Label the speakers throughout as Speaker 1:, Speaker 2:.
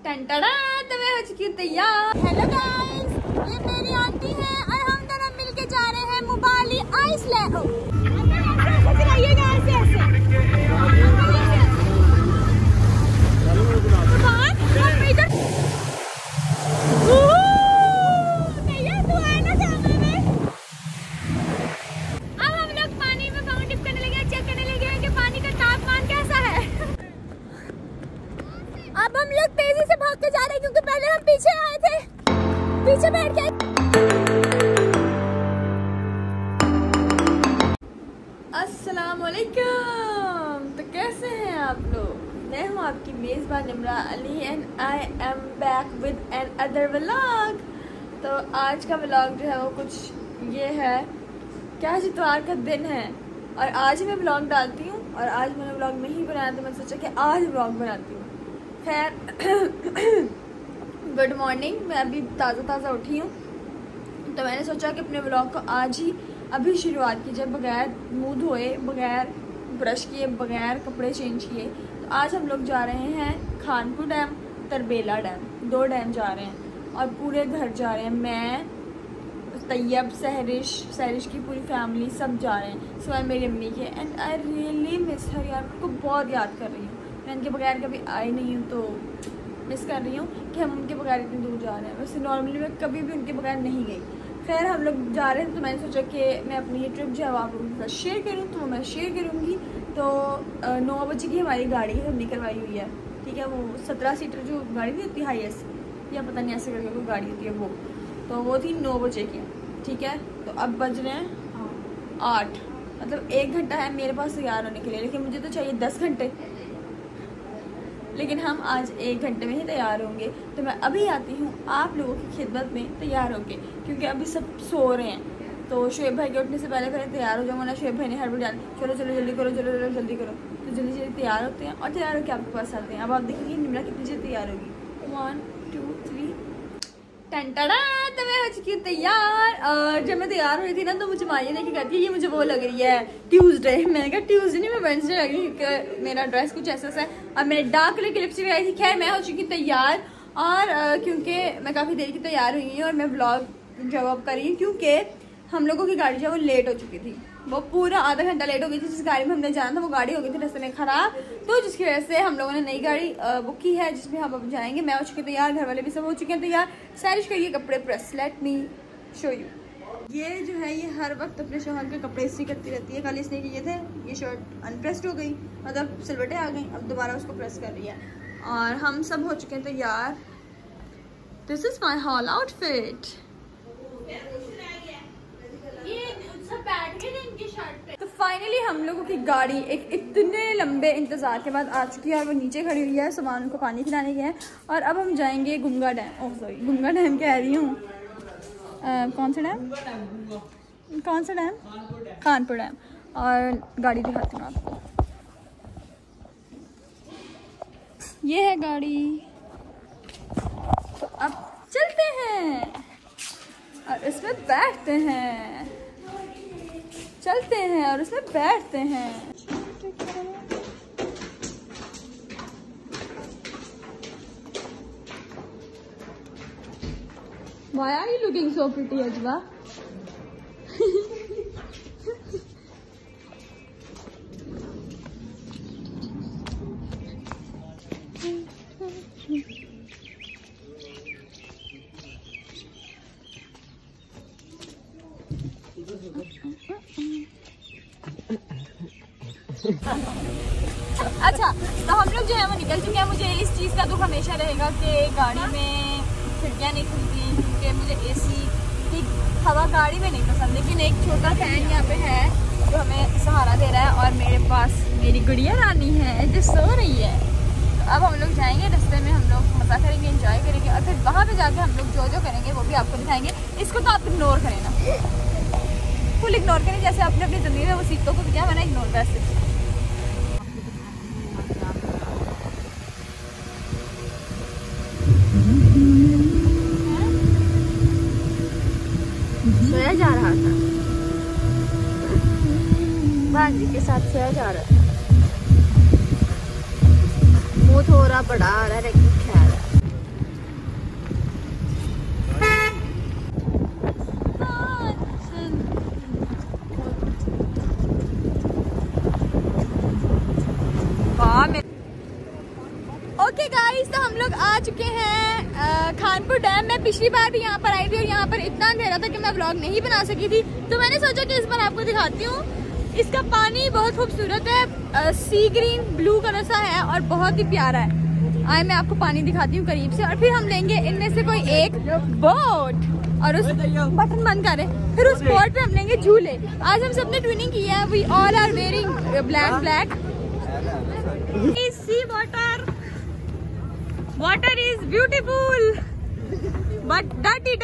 Speaker 1: टंटड़ा तो मैं हो चुकी हूँ तैयार। हेलो गाइस, ये मेरी आंटी है और हम दोनों मिलके जा रहे हैं मुबाली आइसलैंड। अब हम लोग तेजी से भाग के जा रहे हैं क्योंकि पहले हम पीछे आए थे, पीछे बैठ के। अस्सलाम वालेकुम। तो कैसे हैं आप लोग? मैं हूं आपकी मेज़बान Nimra Ali and I am back with another vlog. तो आज का व्लॉग जो है वो कुछ ये है कि आज इतवार का दिन है और आज ही मैं व्लॉग डालती हूँ और आज मैंने व्लॉग नहीं बनाया तो मैंने सोचा कि आज व्लॉग बनाती हूँ। खैर गुड मॉर्निंग। मैं अभी ताज़ा उठी हूँ तो मैंने सोचा कि अपने व्लॉग को आज ही अभी शुरुआत की जाए, बगैर मुँह धोए, बगैर ब्रश किए, बगैर कपड़े चेंज किए। तो आज हम लोग जा रहे हैं Khanpur dam, Tarbela dam, 2 dam जा रहे हैं और पूरे घर जा रहे हैं। मैं, तैयब, सहरिश की पूरी फैमिली सब जा रहे हैं सिवाय मेरी अम्मी के। And I really miss her यार, उनको बहुत याद कर रही हूँ। मैं उनके बगैर कभी आई नहीं हूँ तो मिस कर रही हूँ कि हम उनके बगैर इतनी दूर जा रहे हैं। वैसे नॉर्मली मैं कभी भी उनके बगैर नहीं गई। खैर हम लोग जा रहे हैं तो मैंने सोचा कि मैं अपनी ये ट्रिप जो है आप लोगों के साथ शेयर करूँ, तो मैं शेयर करूँगी। तो 9 बजे की हमारी गाड़ी है, हमने करवाई हुई है, ठीक है। वो 17 सीटर जो गाड़ी नहीं होती हाईएस्ट, या पता नहीं ऐसे करके कोई गाड़ी होती है वो, तो वो थी 9 बजे की, ठीक है। तो अब बज रहे हैं 8, मतलब 1 घंटा है मेरे पास तैयार होने के लिए, लेकिन मुझे तो चाहिए 10 घंटे। लेकिन हम आज 1 घंटे में ही तैयार होंगे। तो मैं अभी आती हूँ आप लोगों की खिदमत में तैयार होके, क्योंकि अभी सब सो रहे हैं। तो शुएब भाई के उठने से पहले तैयार हो जाऊँ, वरना शुएब भाई ने हड़बड़ी डाली, चलो जल्दी करो, जल्दी करो। तो जल्दी तैयार होते हैं और तैयार होकर आपके पास आते हैं। अब आप देखिए निम्रा कितनी जल्दी तैयार होगी। 1 2 3 टंटड़ा तो मैं हो चुकी हूँ तैयार। और जब मैं तैयार हुई थी ना तो मुझे मारिया देख के कहती है ये मुझे वो लग रही है ट्यूसडे। मैंने कहा ट्यूसडे नहीं, मैं वेडनेसडे लग रही हूँ क्योंकि मेरा ड्रेस कुछ ऐसा है। और मैंने डार्क कलर की लिपस्टिक लगाई थी। खैर मैं हो चुकी तैयार और क्योंकि मैं काफ़ी देर की तैयार हुई हूँ और मैं व्लॉग जवाब कर रही हूँ क्योंकि हम लोगों की गाड़ी जो है वो लेट हो चुकी थी। वो पूरा आधा घंटा लेट हो गई थी। जिस गाड़ी में हमने जाना था वो गाड़ी हो गई थी रास्ते में ख़राब, तो जिसकी वजह से हम लोगों ने नई गाड़ी बुक की है जिसमें हम अब जाएंगे। मैं हो चुकी तैयार, घर वाले भी सब हो चुके हैं तैयार। साइज करिए कपड़े press, let me show you. ये जो है ये हर वक्त अपने शौहर के कपड़े इस्त्री करती रहती है। कल इसने किए थे, ये शर्ट अनप्रेस्ड हो गई, मतलब सिलवटें आ गई, अब दोबारा उसको प्रेस कर रही है। और हम सब हो चुके हैं तैयार। This is my hall outfit. तो फाइनली हम लोगों की गाड़ी एक इतने लंबे इंतज़ार के बाद आ चुकी है और वो नीचे खड़ी हुई है, सामान उनको पानी खिलाने के हैं। और अब हम जाएंगे Gunga dam. Oh sorry, Gunga dam कह रही हूँ, कौन सा डैम? खानपुर डैम। और गाड़ी दिखाती हूँ आपको, ये है गाड़ी। तो अब चलते हैं और इसमें बैठते हैं, चलते हैं और उसमें बैठते हैं। Why are you looking so pretty, Ajwa? अच्छा, तो हम लोग जो है वो निकल चुके हैं। मुझे इस चीज़ का दुख हमेशा रहेगा कि गाड़ी में खिड़कियाँ नहीं खुलती क्योंकि मुझे एसी की हवा गाड़ी में नहीं पसंद। लेकिन एक छोटा फैन यहाँ पे है जो हमें सहारा दे रहा है और मेरे पास मेरी गुड़िया रानी है जो सो रही है। तो अब हम लोग जाएंगे, रास्ते में हम लोग मज़ा करेंगे, एंजॉय करेंगे और फिर वहाँ पे जाके हम लोग जो करेंगे वो भी आपको दिखाएंगे। इसको तो आप इग्नोर करें ना, फुल इग्नोर करें, जैसे अपने अपनी ज़िंदगी में वो सीखों को किया मैंने इग्नोर वैसे। सोया जा रहा था, भांजी के साथ सोया जा रहा था। मुँह थोड़ा बड़ा आ रहा है लेकिन ख्याल है। ओके गाइस, तो हम लोग आ चुके हैं खानपुर डैम। मैं पिछली बार भी यहाँ पर आई थी और यहाँ पर इतना अंधेरा था कि मैं व्लॉग नहीं बना सकी थी, तो मैंने सोचा कि इस बार आपको दिखाती हूँ। इसका पानी बहुत खूबसूरत है, सी ग्रीन ब्लू कलर सा है और बहुत ही प्यारा है। आए मैं आपको पानी दिखाती हूँ करीब से, और फिर हम लेंगे इनमें से कोई एक बोट और उस बटन बंद करें, फिर उस बोट पे हम लेंगे झूले। आज हम सबने ट्विनिंग की है, we all are wearing black. Sea water is beautiful but dirty.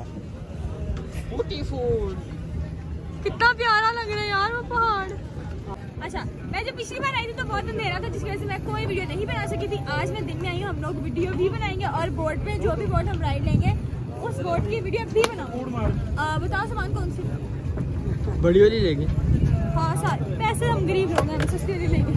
Speaker 1: Beautiful, कितना प्यारा लग रहा है यार वो पहाड़। अच्छा, मैं जब पिछली बार आई थी तो बहुत अंधेरा था, जिसकी वजह से मैं कोई वीडियो नहीं बना सकी थी। आज मैं दिन में आई हूँ, हम लोग वीडियो भी बनाएंगे और बोट पे जो भी बोट हम राइड लेंगे उस बोट की वीडियो भी बनाऊंगा। बताओ सामान कौन सी
Speaker 2: बड़ी वाली लेंगे?
Speaker 1: हाँ सर, पैसे हम गरीब लोग हैं, हम सस्ती वाली लेंगे।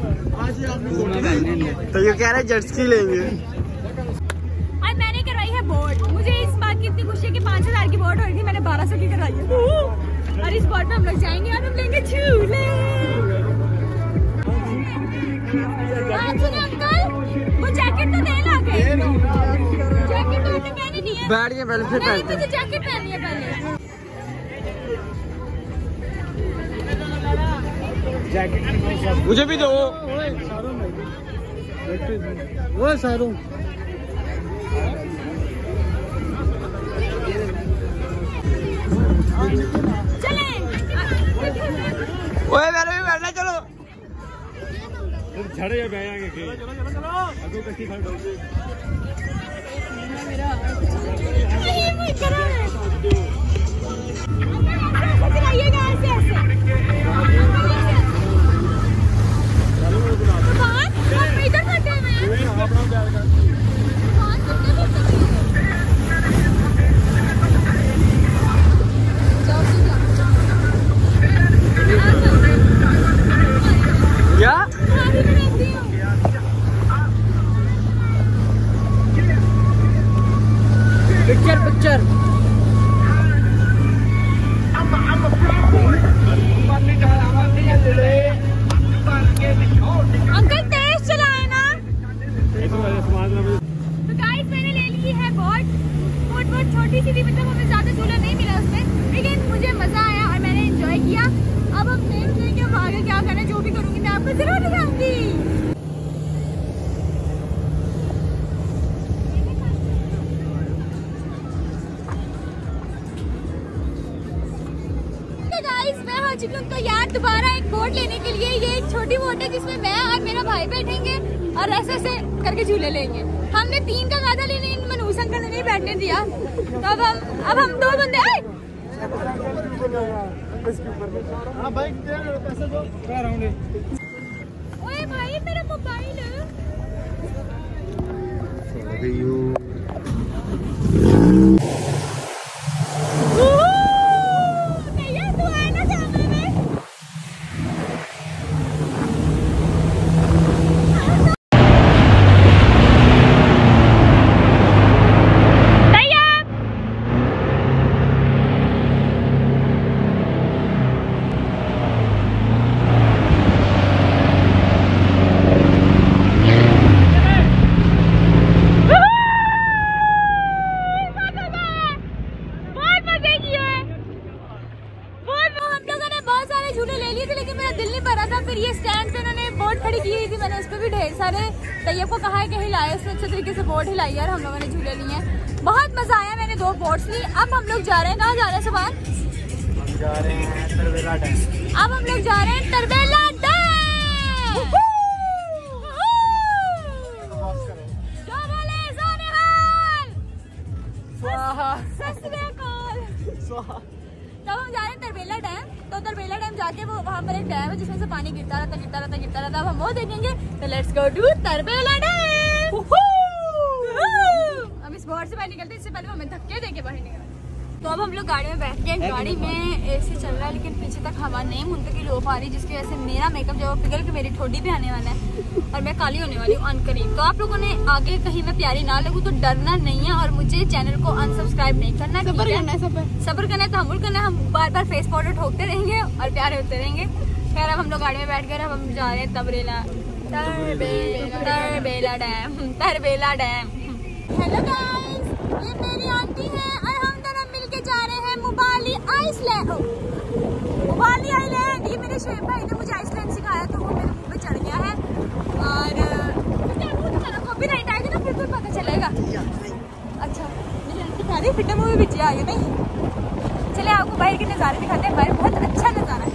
Speaker 2: तो ये कह रहे हैं जेट स्की लेंगे।
Speaker 1: आज मैंने करवाई है बोट। मुझे इस बात की इतनी खुशी है कि 5000 की बोट हो रही थी, मैंने 1200 की करवाई है। और इस बोट में हम लोग जाएंगे और हम लेंगे झूले। अंकल वो जैकेट तो दे ला के। जैकेट तो पहनी नहीं है।
Speaker 2: बैठ गए पहले, फिर पहनते हैं।
Speaker 1: मुझे जैकेट पहननी है पहले।
Speaker 2: मुझे भी दो वो सारों।
Speaker 1: चले
Speaker 2: ओए मेरे भी बैठना, चलो
Speaker 3: छड़े या बैठ आगे के अगो कसी खड़ हो
Speaker 1: नहीं मैं कर रहा है। चलाइएगा ऐसे ऐसे। इधर खड़े हैं
Speaker 2: क्या पिक्चर
Speaker 1: अंकल तेज चलाए ना। तो गाइस मैंने ले ली है बोट बहुत छोटी सी थी, मतलब हमें ज्यादा झूला नहीं मिला उसमें, लेकिन मुझे मजा आया और मैंने एंजॉय किया। अब हम देख लेंगे हम आगे क्या करना है, जो भी करूंगी मैं आपको जरूर दिखाऊंगी। मैं हो चुकी हूँ तैयार दोबारा एक बोट लेने के लिए। ये एक छोटी बोट है जिसमें मैं और मेरा भाई बैठेंगे और ऐसे ऐसे करके झूले लेंगे। हमने 3 का कहा था लेकिन मनूस अंकल ने नहीं बैठने दिया, तो अब हम 2 बंदे आए। ओए भाई मेरा मोबाइल फिर ये स्टैंड पे उन्होंने बोट खड़ी की हुई थी, मैंने उस पर भी ढेर सारे तैयब को कहा है कि हिलाए, उसने अच्छे तरीके से बोट हिलाई और हम लोगों ने झूले लिए हैं। बहुत मजा आया, मैंने 2 बोट्स ली। अब हम लोग जा रहे हैं, कहाँ जा रहे हैं सुभान?
Speaker 2: जा रहे हैं तरबेला डैम।
Speaker 1: अब हम लोग जा रहे हैं तरबेला डैम। तब हम जा रहे हैं तरबेला डैम। तो तरबेला डैम जाके वो वहाँ पर एक डैम है जिसमें से पानी गिरता रहता। अब हम वो देखेंगे, तो let's go to Tarbela dam. अब इस बोर्ड से बाहर निकलते, इससे पहले हमें धक्के देके बाहर निकलते। तो अब हम लोग गाड़ी में बैठ गए। गाड़ी में एसी चल रहा है लेकिन पीछे तक हवा नहीं मुंतकिल हो पा रही, जिसकी वजह से मेरा मेकअप जो पिघल के मेरी ठोडी पे आने वाला है और मैं काली होने वाली हूँ अनकरीब। तो आप लोगों ने आगे कहीं मैं प्यारी ना लगूँ तो डरना नहीं है और मुझे चैनल को अनसब्सक्राइब नहीं करना है। सब्र करना है, तहम्मुल करना है। हम बार बार फेस पाउडर ठोकते रहेंगे और प्यारे होते रहेंगे। खैर अब हम लोग गाड़ी में बैठ गए, अब हम जा रहे हैं Tarbela dam, Tarbela dam. Hello guys, ये मेरी आंटी है और हम दोनों मिलके जा रहे हैं मुबाली आइसलैंड। मुबाली आइलैंड, ये मेरे शोएब भाई ने मुझे आइसलैंड सिखाया तो वो मेरे मुंह पे चढ़ गया है। और कॉपीराइट आएगा ना बिल्कुल पता चलेगा। अच्छा दिखा रही फिट मूवी भी आ गया नहीं। चले आपको बाहर के नज़ारे दिखाते हैं। बाहर बहुत अच्छा नज़ारा है।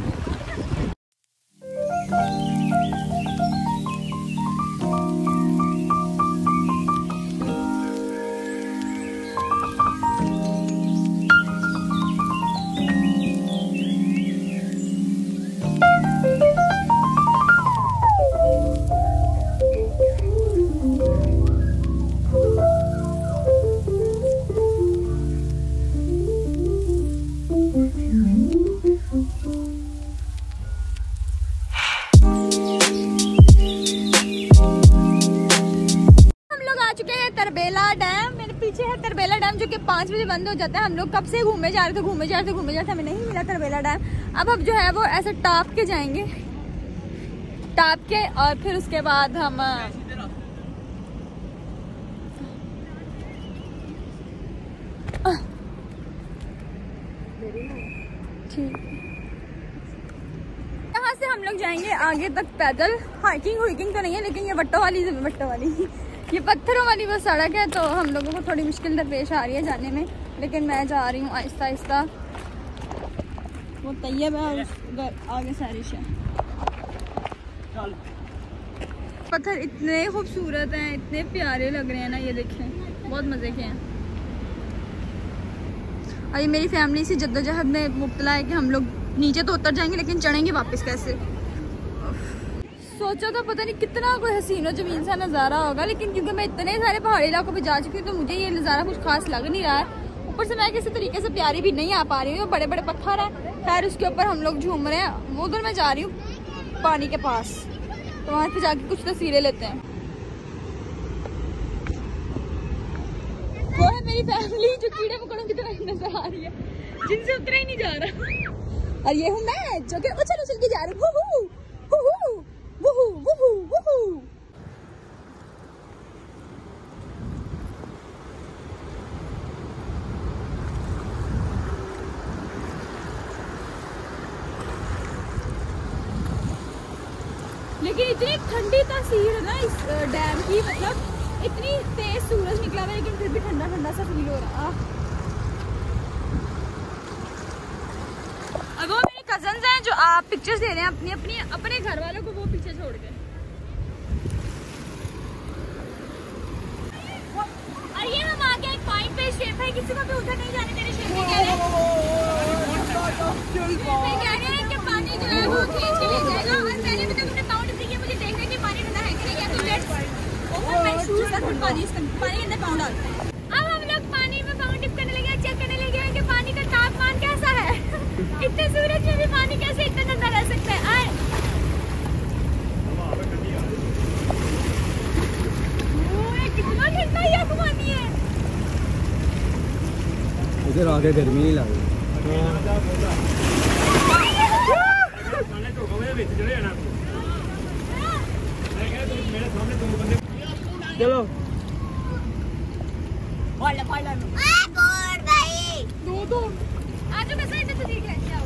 Speaker 1: तरबेला डैम मेरे पीछे है। तरबेला डैम जो कि 5 बजे बंद हो जाता है। हम लोग कब से घूमे जा रहे थे हमें नहीं मिला तरबेला डैम। अब जो है वो ऐसे टाप के जाएंगे, टाप के, और फिर उसके बाद हम ठीक यहाँ से हम लोग जाएंगे आगे तक पैदल। हाइकिंग तो नहीं है, लेकिन ये वट्टों वाली ये पत्थरों वाली वो सड़क है, तो हम लोगों को थोड़ी मुश्किल दरपेश आ रही है जाने में। लेकिन मैं जा रही हूँ आहिस्ता आहिस्ता। वो तैयब है और उधर आगे सारिश है। पत्थर इतने खूबसूरत हैं, इतने प्यारे लग रहे हैं ना, ये देखें, बहुत मज़े के हैं। और ये मेरी फैमिली इसी जद्दोजहद में मुब्तला है कि हम लोग नीचे तो उतर जाएंगे लेकिन चढ़ेंगे वापस कैसे। सोचा तो पता नहीं कितना कोई हसीनो ज़मीन सा नज़ारा होगा, लेकिन क्योंकि मैं इतने सारे पहाड़ी इलाकों पे जा चुकी हूँ तो मुझे ये नज़ारा कुछ खास लग नहीं रहा है। ऊपर से मैं किसी तरीके से प्यारी भी नहीं आ पा रही हूँ। बड़े बड़े पत्थर हैं, खैर उसके ऊपर हम लोग झूम रहे हैं। वो उधर मैं जा रही हूँ पानी के पास, तो वहाँ पे जाके कुछ तस्वीरें लेते हैं। वो है मेरी फैमिली जो कीड़े मकोड़ों की तरह नजर आ रही है, जिनसे उतरा ही नहीं जा रहा। और ये हूँ मैं जो कि उछल उछल के जा रही हूँ। लेकिन इतनी ठंडी तासीर है ना इस डैम की, मतलब इतनी तेज सूरज निकला हुआ है लेकिन फिर भी ठंडा ठंडा सा फील हो रहा है। अब वो मेरे कजन्स हैं जो आप पिक्चर्स दे रहे हैं अपने घर वालों को, वो पीछे छोड़ के। और ये हम आ गए एक पॉइंट पे। शेफ है, किसी को भी उधर नहीं जाने देने। शेफ कह रहे हैं कि पानी जो है वो खींच के ले जाएगा। और मैंने भी तो अपने पाउंड से किया, मुझे देखने की पानी ठंडा है कि नहीं। या तो लेट्स ओपन माय शूज और फिर पानी के अंदर पाउंड डालते हैं। अब हम लोग पानी में पाउंड डिप करने लगे, चेक करने लगे कि पानी का तापमान कैसा है। इतने सूरज में भी पानी कैसे इतना ठंडा रह सकता है। कितना ठंडा ये पानी है।
Speaker 2: इधर आगे गर्मी नहीं लग रही। चलो दो आज मैं सही से देख लेते हैं।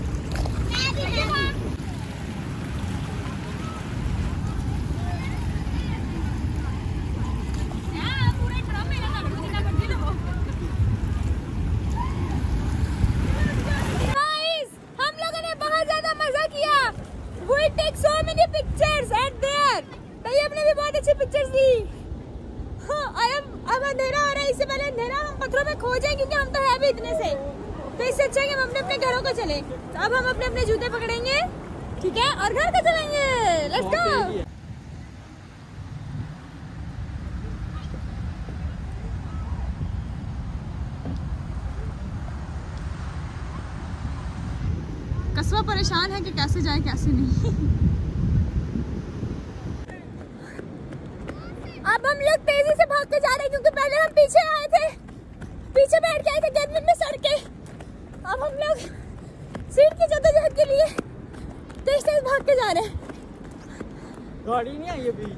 Speaker 2: पिक्चर्स ली। हाँ, अब अंधेरा हो रहा है। इससे पहले अंधेरा हम पत्थरों में खो जाए, क्योंकि हम तो है भी इतने से, तो इससे अच्छा है कि हम अपने अपने घरों को चले। तो अब हम अपने अपने जूते पकड़ेंगे, ठीक है, और घर को चलेंगे। Let's go. कस्बा परेशान है कि कैसे जाए कैसे नहीं। अब हम लोग तेजी से भाग के जा रहे हैं, क्योंकि पहले हम पीछे आए थे, पीछे बैठ के आए थे गर्मी में सड़ के। अब हम लोग सीट की जद्दोजहद के लिए तेज तेज भाग के जा रहे हैं।
Speaker 4: गाड़ी नहीं आई अभी।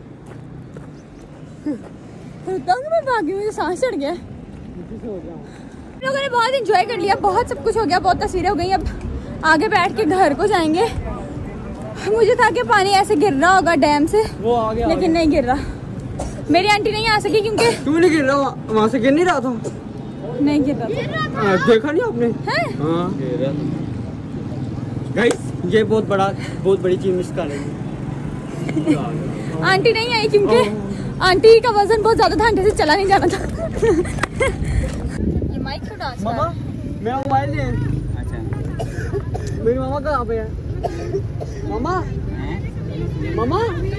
Speaker 2: मैं भागी, मुझे सांस चढ़ गया। लोगों ने बहुत इंजॉय कर लिया, बहुत सब कुछ हो गया, बहुत तस्वीरें हो गई। अब आगे बैठ के घर को जाएंगे। मुझे था कि पानी ऐसे गिर रहा होगा डैम से,
Speaker 4: वो आ गया,
Speaker 2: लेकिन नहीं गिर रहा। मेरी आंटी नहीं आ सकी क्योंकि
Speaker 4: क्यों नहीं गिर रहा? वहाँ से गिर नहीं रहा था।
Speaker 2: नहीं गिर रहा था।
Speaker 4: देखा नहीं आपने?
Speaker 2: है?
Speaker 4: हाँ गाइस, ये बहुत बड़ी चीज मिस कर रही है।
Speaker 2: आंटी नहीं आई क्योंकि आंटी का वजन बहुत ज्यादा था, आंटी से चला नहीं जाना था। ये माइक को डांस
Speaker 4: मामा, मेरा मोबाइल दे। अच्छा, मेरी मामा कहाँ पे है? मामा, मामा।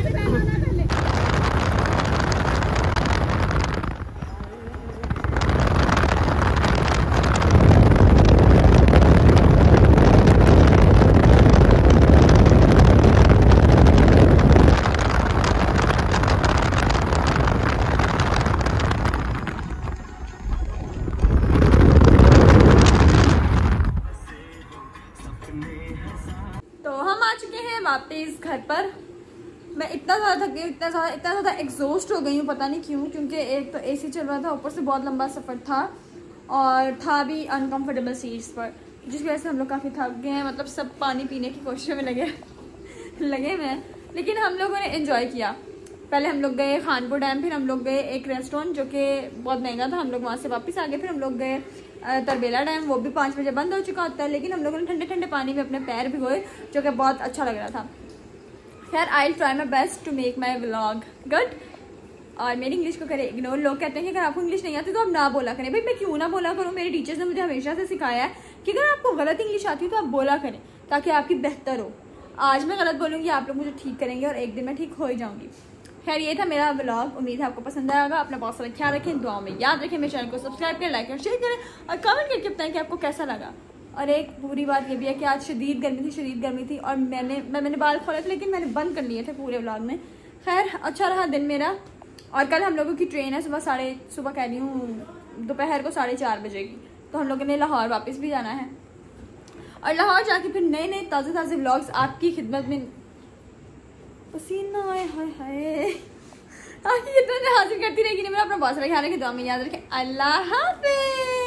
Speaker 1: वापस घर पर। मैं इतना ज़्यादा थक गई, इतना ज़्यादा एग्जॉस्ट हो गई हूँ, पता नहीं क्यों, क्योंकि एक तो एसी चल रहा था, ऊपर से बहुत लंबा सफ़र था और था भी अनकंफर्टेबल सीट्स पर, जिसकी वजह से हम लोग काफ़ी थक गए हैं। मतलब सब पानी पीने की कोशिश में लगे हुए हैं, लेकिन हम लोगों ने एंजॉय किया। पहले हम लोग गए खानपुर डैम, फिर हम लोग गए एक रेस्टोरेंट जो कि बहुत महंगा था, हम लोग वहाँ से वापस आ गए। फिर हम लोग गए तरबेला डैम, वो भी 5 बजे बंद हो चुका होता है, लेकिन हम लोगों ने ठंडे ठंडे पानी में अपने पैर भिगोए, जो कि बहुत अच्छा लग रहा था। खैर, I will try my best to make my vlog good. और मेरी इंग्लिश को करें इग्नोर। लोग कहते हैं कि अगर आपको इंग्लिश नहीं आती तो आप ना बोला करें। भाई मैं क्यों ना बोला करूँ? मेरे टीचर्स ने मुझे हमेशा से सिखाया है कि अगर आपको गलत इंग्लिश आती है तो आप बोला करें, ताकि आपकी बेहतर हो। आज मैं गलत बोलूँगी, आप लोग मुझे ठीक करेंगे और एक दिन मैं ठीक हो ही जाऊँगी। खैर, ये था मेरा व्लॉग। उम्मीद है आपको पसंद आएगा। अपना बहुत सारा ख्याल रखें, दुआ में याद रखें। मेरे चैनल को सब्सक्राइब करें, लाइक करें, शेयर करें और कमेंट करके बताएं कि आपको कैसा लगा। और एक बुरी बात ये भी है कि आज शदीद गर्मी थी और मैंने बाल खोले थे, लेकिन मैंने बंद कर लिए थे पूरे व्लॉग में। खैर, अच्छा रहा दिन मेरा। और कल हम लोगों की ट्रेन है सुबह कह रही हूँ दोपहर को 4:30 बजे की, तो हम लोगों ने लाहौर वापस भी जाना है और लाहौर जाके फिर नए ताज़े व्लॉग्स आपकी खिदमत में। पसीना आए हाय आपकी खिदमत में हाजिर करती रहेगी। मैं अपना बहुत सारा ख्याल रखें, दुआ में याद रखें। अल्लाह हाफिज़।